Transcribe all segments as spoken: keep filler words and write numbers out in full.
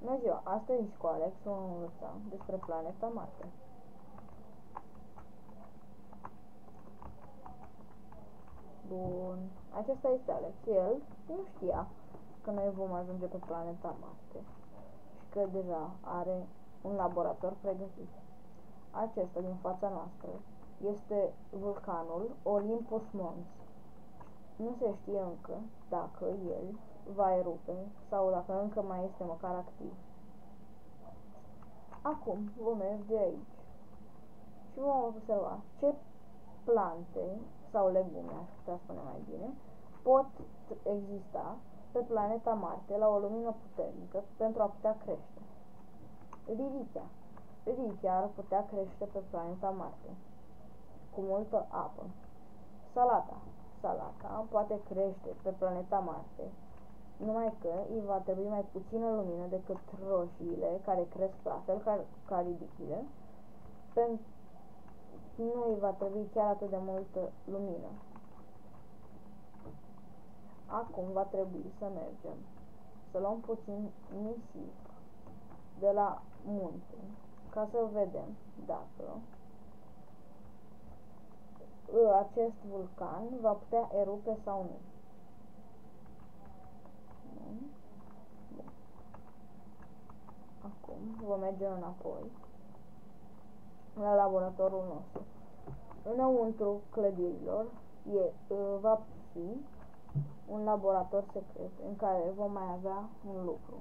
Bună ziua, astăzi cu Alex vom învăța despre planeta Marte. Bun, acesta este Alex. El nu știa că noi vom ajunge pe planeta Marte și că deja are un laborator pregătit. Acesta din fața noastră este vulcanul Olympus Mons. Nu se știe încă dacă el va erupe sau dacă încă mai este măcar activ. Acum vom merge aici și vom observa ce plante sau legume, aș putea spune mai bine, pot exista pe planeta Marte la o lumină puternică pentru a putea crește. Ridichea. Ridichea ar putea crește pe planeta Marte cu multă apă. Salata. Salata poate crește pe planeta Marte, numai că îi va trebui mai puțină lumină decât roșiile, care cresc la fel ca, ca ridichile. Nu îi va trebui chiar atât de multă lumină. Acum va trebui să mergem, să luăm puțin nisip de la munte, ca să vedem dacă acest vulcan va putea erupe sau nu. Acum vom merge înapoi la laboratorul nostru. Înăuntru clădirilor e, va fi un laborator secret în care vom mai avea un lucru.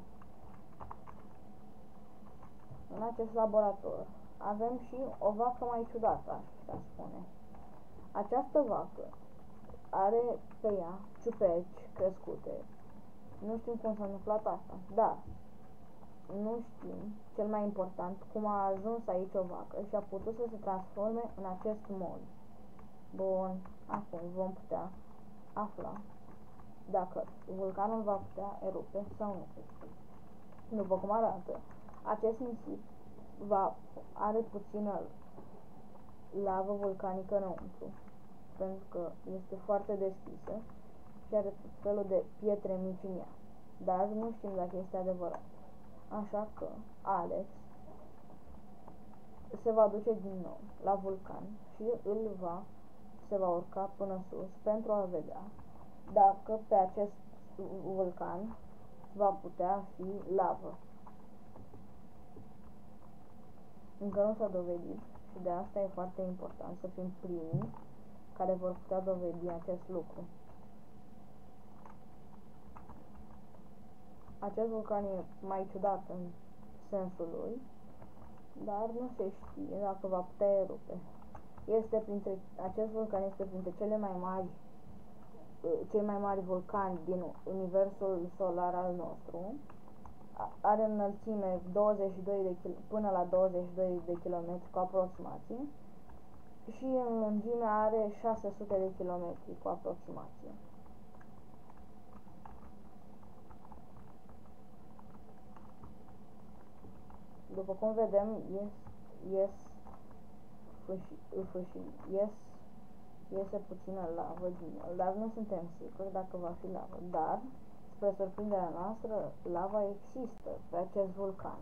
În acest laborator avem și o vacă mai ciudată, aș putea spune. Această vacă are pe ea ciuperci crescute. Nu știm cum s-a întâmplat asta, dar nu știm, cel mai important, cum a ajuns aici o vacă și a putut să se transforme în acest mod. Bun, acum vom putea afla dacă vulcanul va putea erupe sau nu. După cum arată, acest nisip va, are puțină lavă vulcanică înăuntru, pentru că este foarte deschisă și are tot felul de pietre mici în ea, dar nu știm dacă este adevărat. Așa că Alex se va duce din nou la vulcan și îl va, se va urca până sus pentru a vedea dacă pe acest vulcan va putea fi lavă. Încă nu s-a dovedit și de asta e foarte important să fim primii care vor putea dovedi acest lucru. Acest vulcan e mai ciudat în sensul lui, dar nu se știe dacă va putea erupe. Este printre, acest vulcan este printre cele mai mari, cei mai mari vulcani din universul solar al nostru. Are înălțime douăzeci și doi de km, până la douăzeci și doi de kilometri cu aproximație și în lungime are șase sute de kilometri cu aproximație. După cum vedem, ies, ies, fâși, fâși, ies, iese puțină lavă din el, dar nu suntem siguri dacă va fi lavă. Dar, spre surprinderea noastră, lava există pe acest vulcan.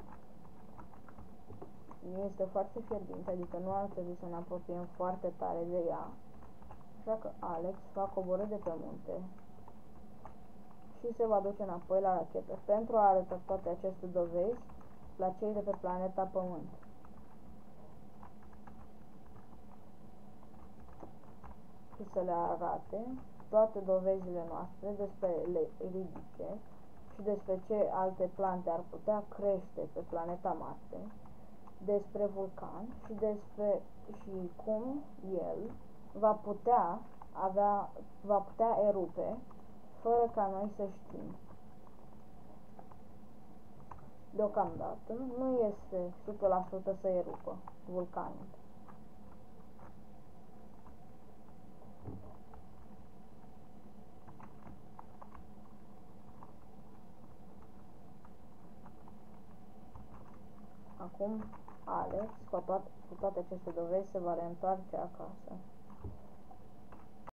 Este foarte fierbinte, adică nu ar trebui să ne apropiem foarte tare de ea. Așa că Alex va coborî de pe munte și se va duce înapoi la rachetă pentru a arăta toate aceste dovezi la cei de pe planeta Pământ. Și să le arate toate dovezile noastre despre ridiche și despre ce alte plante ar putea crește pe planeta Marte, despre vulcan și despre și cum el va putea avea, va putea erupe fără ca noi să știm. Deocamdată nu este o sută la sută să erupă vulcanul. Acum Alex, cu toate, cu toate aceste dovezi, se va reîntoarce acasă.